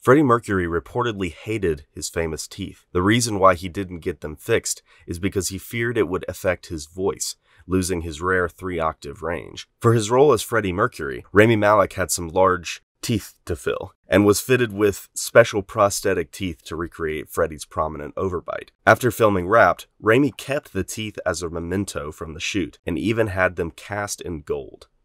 Freddie Mercury reportedly hated his famous teeth. The reason why he didn't get them fixed is because he feared it would affect his voice, losing his rare 3-octave range. For his role as Freddie Mercury, Rami Malek had some large teeth to fill, and was fitted with special prosthetic teeth to recreate Freddie's prominent overbite. After filming Wrapped, Rami kept the teeth as a memento from the shoot, and even had them cast in gold.